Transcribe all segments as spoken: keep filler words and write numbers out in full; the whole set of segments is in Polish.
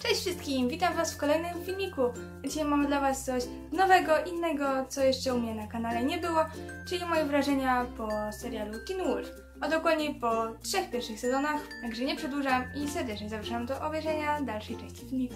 Cześć wszystkim, witam was w kolejnym filmiku. Dzisiaj mamy dla was coś nowego, innego, co jeszcze u mnie na kanale nie było, czyli moje wrażenia po serialu Teen Wolf, a dokładniej po trzech pierwszych sezonach, także nie przedłużam i serdecznie zapraszam do obejrzenia dalszej części filmiku.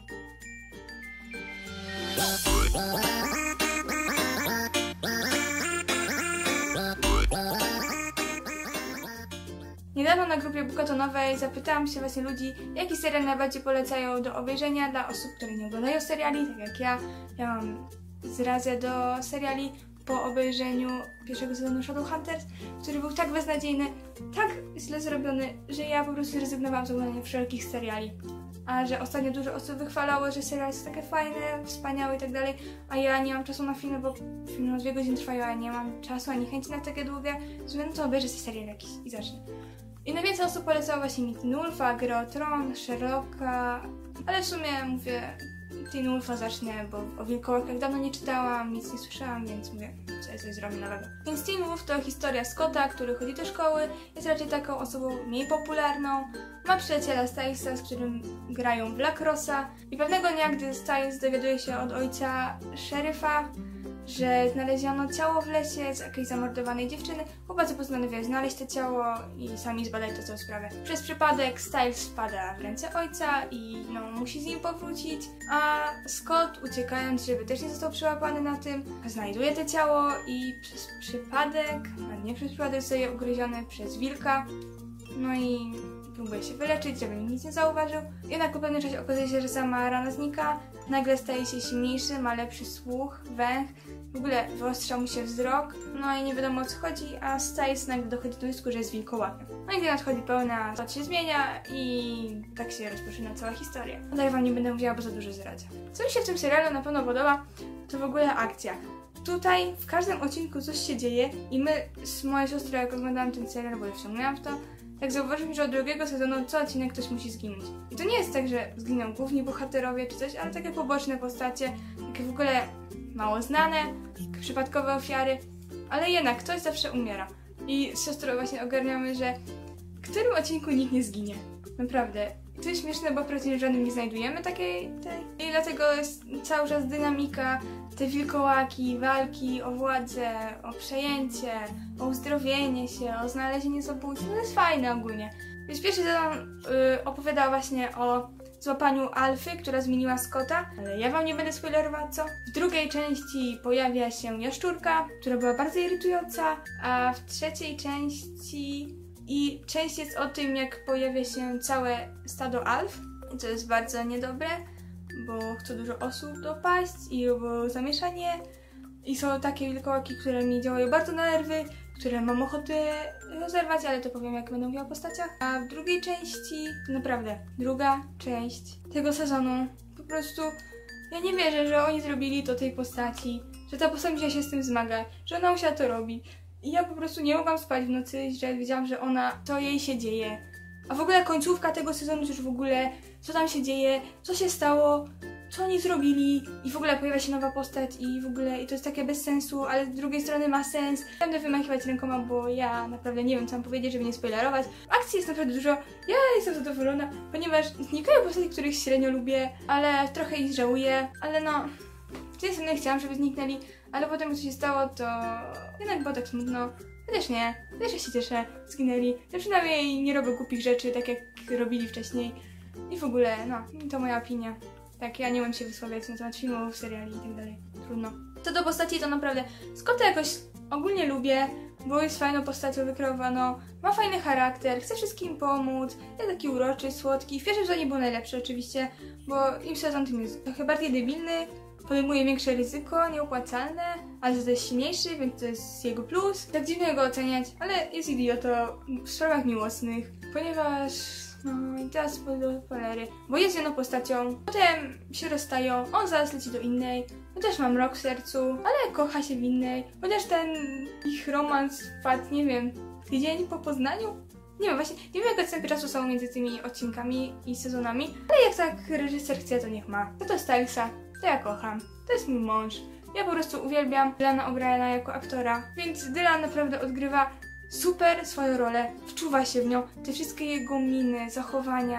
Niedawno na grupie Bukatonowej zapytałam się właśnie ludzi, jaki serial najbardziej polecają do obejrzenia dla osób, które nie oglądają seriali, tak jak ja. Ja mam zrazę do seriali po obejrzeniu pierwszego sezonu Shadowhunters, który był tak beznadziejny, tak źle zrobiony, że ja po prostu zrezygnowałam z oglądania wszelkich seriali. A że ostatnio dużo osób wychwalało, że serial jest takie fajne, wspaniałe i tak dalej, a ja nie mam czasu na filmy, bo filmy na dwie godziny trwają, a ja nie mam czasu ani chęci na takie długie, że no to obejrzę sobie serial jakiś i zacznę. I najwięcej osób polecało właśnie mi Teen Wolfa, Grę o Tron, Sherlocka, ale w sumie mówię, Teen Wolfa zacznę, bo o wilkołakach dawno nie czytałam, nic nie słyszałam, więc mówię, co ja coś zrobię nowego. Więc Teen Wolf to historia Scotta, który chodzi do szkoły, jest raczej taką osobą mniej popularną, ma przyjaciela Stylesa, z którym grają w Lacrossa i pewnego dnia, gdy Styles dowiaduje się od ojca szeryfa, że znaleziono ciało w lesie z jakiejś zamordowanej dziewczyny, chłopacy postanawiają znaleźć to ciało i sami zbadać tę całą sprawę. Przez przypadek Styles wpada w ręce ojca i no, musi z nim powrócić, a Scott, uciekając, żeby też nie został przyłapany na tym, znajduje to ciało i przez przypadek, a nie przez przypadek, zostaje ugryziony przez wilka, no i próbuje się wyleczyć, żeby nikt nic nie zauważył. Jednak po pewnym czasie okazuje się, że sama rana znika, nagle staje się silniejszy, ma lepszy słuch, węch, w ogóle wyostrza mu się wzrok, no i nie wiadomo o co chodzi, a Styles nagle dochodzi do wniosku, że jest wilkołakiem. No i gdy nadchodzi pełna, to się zmienia i tak się rozpoczyna cała historia. No dalej wam nie będę mówiła, bo za dużo zdradzę. Co mi się w tym serialu na pewno podoba, to w ogóle akcja. Tutaj w każdym odcinku coś się dzieje i my, z moją siostrą, jak oglądałam ten serial, bo ja wciągnęłam w to, tak zauważyliśmy, że od drugiego sezonu co odcinek ktoś musi zginąć. I to nie jest tak, że zginą główni bohaterowie czy coś, ale takie poboczne postacie, takie w ogóle mało znane, takie przypadkowe ofiary, ale jednak ktoś zawsze umiera. I z siostrą właśnie ogarniamy, że w którym odcinku nikt nie zginie. Naprawdę. I to jest śmieszne, bo praktycznie żadnym nie znajdujemy takiej tej. I dlatego jest cały czas dynamika, te wilkołaki, walki o władzę, o przejęcie, o uzdrowienie się, o znalezienie zabójcy. No to jest fajne ogólnie. Więc pierwszy sezon yy, opowiada właśnie o złapaniu Alfy, która zmieniła Scotta, ale ja wam nie będę spoilerować co. W drugiej części pojawia się jaszczurka, która była bardzo irytująca, a w trzeciej części... I część jest o tym, jak pojawia się całe stado alf, co jest bardzo niedobre, bo chce dużo osób dopaść i było zamieszanie. I są takie wilkołaki, które mi działają bardzo na nerwy, które mam ochotę rozerwać, ale to powiem, jak będę mówiła o postaciach. A w drugiej części, naprawdę, druga część tego sezonu, po prostu ja nie wierzę, że oni zrobili to tej postaci, że ta postać musiała się z tym zmagać, że ona musiała to robić. I ja po prostu nie mogłam spać w nocy, że wiedziałam, że ona, to jej się dzieje. A w ogóle końcówka tego sezonu już w ogóle, co tam się dzieje, co się stało, co oni zrobili i w ogóle pojawia się nowa postać i w ogóle, i to jest takie bez sensu, ale z drugiej strony ma sens. Będę wymachiwać rękoma, bo ja naprawdę nie wiem, co mam powiedzieć, żeby nie spoilerować. Akcji jest naprawdę dużo, ja jestem zadowolona, ponieważ znikają postaci, których średnio lubię, ale trochę ich żałuję, ale no... Z tej strony chciałam, żeby zniknęli, ale potem co się stało, to jednak było tak smutno. Ja też nie, też ja się cieszę, zginęli. Ja przynajmniej nie robię głupich rzeczy, tak jak robili wcześniej. I w ogóle, no, to moja opinia. Tak, ja nie umiem się wysławiać na temat filmów, seriali i tak dalej. Trudno. Co do postaci, to naprawdę Scotta jakoś ogólnie lubię, bo jest fajną postacią wykreowaną, ma fajny charakter, chce wszystkim pomóc, jest taki uroczy, słodki. W pierwszym sezonie był najlepszy oczywiście, bo im sezon tym jest trochę bardziej debilny, podejmuje większe ryzyko, nieopłacalne, ale to jest silniejszy, więc to jest jego plus. Tak dziwnie go oceniać, ale jest idiotą w sprawach miłosnych, ponieważ... No i teraz do polery, bo jest jedną postacią, potem się rozstają, on zaraz leci do innej, ja też mam rok w sercu, ale kocha się w innej, chociaż ten ich romans wpadł, nie wiem, tydzień po poznaniu? Nie wiem, właśnie, nie wiem jak odstępy czasu są między tymi odcinkami i sezonami, ale jak tak reżyser chce, to niech ma. To to Stylesa, to ja kocham, to jest mój mąż. Ja po prostu uwielbiam Dylana O'Briena jako aktora, więc Dylan naprawdę odgrywa super swoją rolę, wczuwa się w nią, te wszystkie jego miny, zachowania,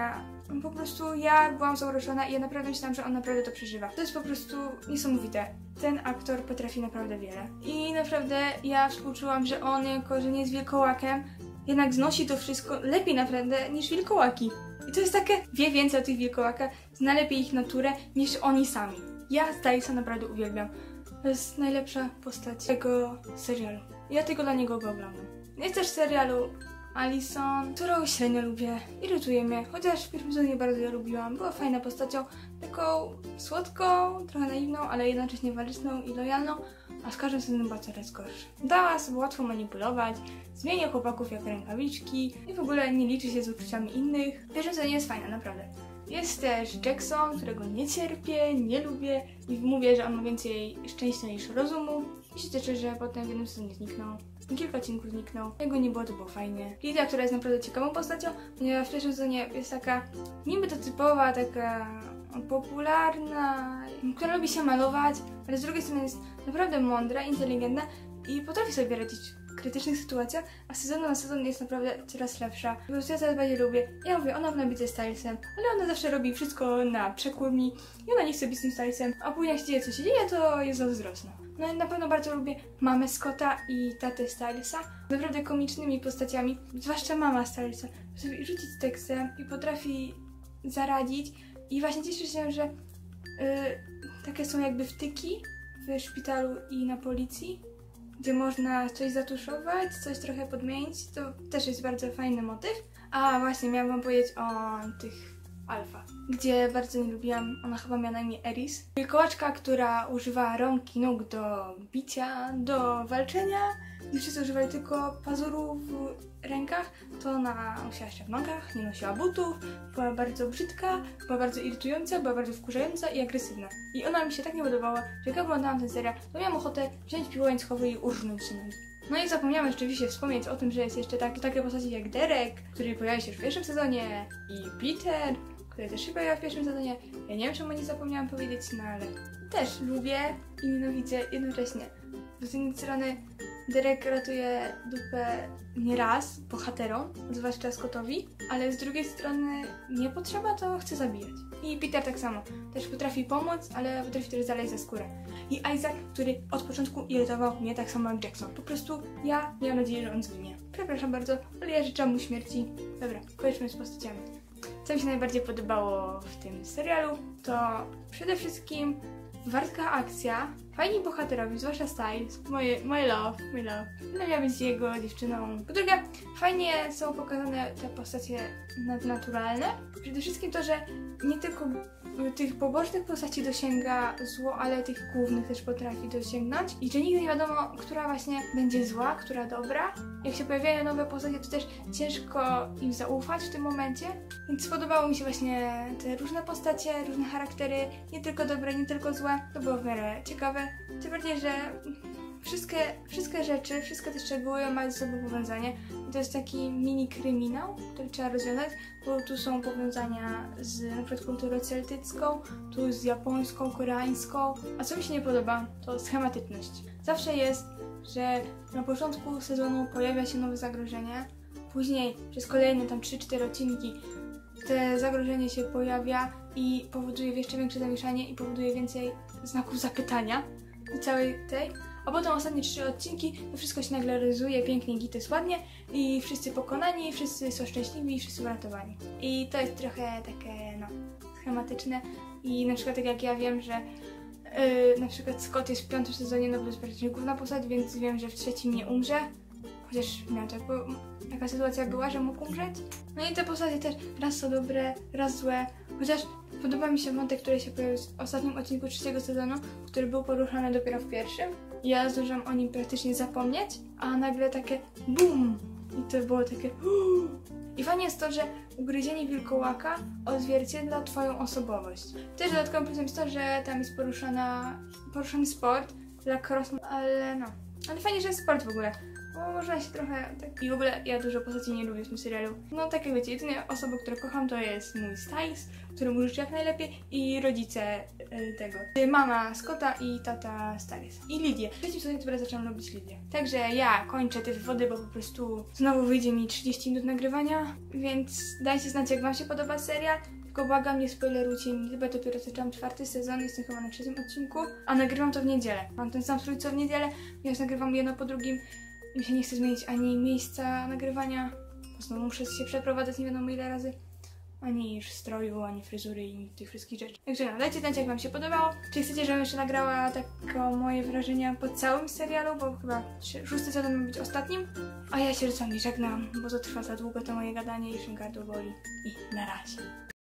po prostu ja byłam zauroczona i ja naprawdę myślałam, że on naprawdę to przeżywa. To jest po prostu niesamowite. Ten aktor potrafi naprawdę wiele. I naprawdę ja współczułam, że on, jako że nie jest wilkołakiem, jednak znosi to wszystko lepiej naprawdę niż wilkołaki. I to jest takie, wie więcej o tych wilkołakach, zna lepiej ich naturę niż oni sami. Ja Stylesa naprawdę uwielbiam. To jest najlepsza postać tego serialu. Ja tylko dla niego go oglądam. Jest też serialu Alison, którą średnio lubię, irytuje mnie, chociaż w pierwszym sezonie bardzo ją lubiłam, była fajną postacią, taką słodką, trochę naiwną, ale jednocześnie waleczną i lojalną, a z każdym sezonem była coraz gorsza. Dała sobie łatwo manipulować, zmienia chłopaków jak rękawiczki i w ogóle nie liczy się z uczuciami innych. W pierwszym sezonie jest fajna, naprawdę. Jest też Jackson, którego nie cierpię, nie lubię i mówię, że on ma więcej szczęścia niż rozumu. I się cieszę, że potem w jednym sezonie zniknął. Kilka odcinków zniknął. Jego nie było, to było fajnie. Lidia, która jest naprawdę ciekawą postacią, ponieważ w pierwszym sezonie jest taka niby to typowa, taka popularna, która lubi się malować, ale z drugiej strony jest naprawdę mądra, inteligentna i potrafi sobie radzić w krytycznych sytuacjach, a z sezonu na sezon jest naprawdę coraz lepsza. Po prostu ja coraz bardziej lubię. Ja mówię, ona w być ze Stylesem, ale ona zawsze robi wszystko na przekór mi i ona nie chce być z tym Stylesem, a później jak się dzieje, co się dzieje, to jest zazdrosna. No i na pewno bardzo lubię mamę Scotta i tatę Stylesa. Naprawdę komicznymi postaciami, zwłaszcza mama Stylesa. Potrafi rzucić tekstem i potrafi zaradzić. I właśnie cieszę się, że yy, takie są jakby wtyki w szpitalu i na policji, gdzie można coś zatuszować, coś trochę podmienić. To też jest bardzo fajny motyw. A właśnie, miałam wam powiedzieć o tych Alfa, gdzie bardzo nie lubiłam, ona chyba miała na imię Eris. Wilkołaczka, która używa rąk i nóg do bicia, do walczenia. Gdy wszyscy używali tylko pazurów w rękach, to ona nosiła jeszcze w nogach, nie nosiła butów, była bardzo brzydka, była bardzo irytująca, była bardzo wkurzająca i agresywna. I ona mi się tak nie podobała, że jak ja oglądałam ten serial, to miałam ochotę wziąć piłę łańcuchową i urżnąć się nogi. No i zapomniałam rzeczywiście wspomnieć o tym, że jest jeszcze tak, takie postaci jak Derek, który pojawił się już w pierwszym sezonie, i Peter, który też się pojawił w pierwszym sezonie. Ja nie wiem, czemu nie zapomniałam powiedzieć, no ale też lubię i nienawidzę jednocześnie. Z jednej strony Derek ratuje dupę nieraz bohaterom, zwłaszcza Scottowi, ale z drugiej strony nie potrzeba, to chce zabijać. I Peter tak samo. Też potrafi pomóc, ale potrafi też zaleźć za skórę. I Isaac, który od początku irytował mnie tak samo jak Jackson. Po prostu ja miałam nadzieję, że on zginie. Przepraszam bardzo, ale ja życzę mu śmierci. Dobra, kończmy z postaciami. Co mi się najbardziej podobało w tym serialu, to przede wszystkim wartka akcja, fajni bohaterowie, zwłaszcza Styles, moje, moje love, mój love. Lubię być jego dziewczyną. Po drugie, fajnie są pokazane te postacie nadnaturalne. Przede wszystkim to, że nie tylko tych pobocznych postaci dosięga zło, ale tych głównych też potrafi dosięgnąć. I że nigdy nie wiadomo, która właśnie będzie zła, która dobra. Jak się pojawiają nowe postacie, to też ciężko im zaufać w tym momencie. Więc podobało mi się właśnie te różne postacie, różne charaktery, nie tylko dobre, nie tylko złe. To było w miarę ciekawe. Tym bardziej, że wszystkie, wszystkie rzeczy, wszystkie te szczegóły mają ze sobą powiązanie. I to jest taki mini kryminał, który trzeba rozwiązać, bo tu są powiązania z na przykład kulturą celtycką, tu z japońską, koreańską. A co mi się nie podoba, to schematyczność. Zawsze jest, że na początku sezonu pojawia się nowe zagrożenie, później przez kolejne tam trzy cztery odcinki te zagrożenie się pojawia i powoduje jeszcze większe zamieszanie i powoduje więcej znaków zapytania do całej tej, a potem ostatnie trzy odcinki to wszystko się nagle realizuje pięknie, gity, ładnie i wszyscy pokonani, wszyscy są szczęśliwi i wszyscy uratowani. I to jest trochę takie, no, schematyczne i na przykład tak jak ja wiem, że yy, na przykład Scott jest w piątym sezonie, no bo jest praktycznie główna postać, więc wiem, że w trzecim nie umrze. Chociaż miał tak, bo taka sytuacja była, że mógł umrzeć. No i te postacie też raz są dobre, raz złe. Chociaż podoba mi się wątek, który się pojawił w ostatnim odcinku trzeciego sezonu, który był poruszany dopiero w pierwszym. Ja zdążyłam o nim praktycznie zapomnieć, a nagle takie BUM! I to było takie uuu. I fajnie jest to, że ugryzienie wilkołaka odzwierciedla twoją osobowość. Też dodatkowym plusem jest to, że tam jest poruszana, poruszany sport dla cross, ale no. Ale fajnie, że jest sport w ogóle. Bo można się trochę tak... I w ogóle ja dużo postaci nie lubię w tym serialu. No tak jak wiecie, jedyna osoba, którą kocham, to jest mój Styles, któremu życzę jak najlepiej, i rodzice y, tego. Mama Scotta i tata Styles. I Lidię. W trzecim sezonie dopiero zaczęłam lubić Lidię. Także ja kończę te wywody, bo po prostu znowu wyjdzie mi trzydzieści minut nagrywania, więc dajcie znać, jak wam się podoba serial. Tylko błagam, nie spoilerujcie mi, chyba dopiero zaczęłam czwarty sezon, jestem chyba na trzecim odcinku, a nagrywam to w niedzielę. Mam ten sam strój co w niedzielę, ponieważ nagrywam jedno po drugim. Mi się nie chce zmienić ani miejsca nagrywania, bo znowu muszę się przeprowadzać nie wiadomo ile razy, ani stroju, ani fryzury i tych wszystkich rzeczy. Także no, dajcie znać, jak wam się podobało. Czy chcecie, żebym jeszcze nagrała takie moje wrażenia po całym serialu, bo chyba szósty sezon ma być ostatnim. A ja się z wami żegnam, bo to trwa za długo to moje gadanie i szynkardu boli. I na razie.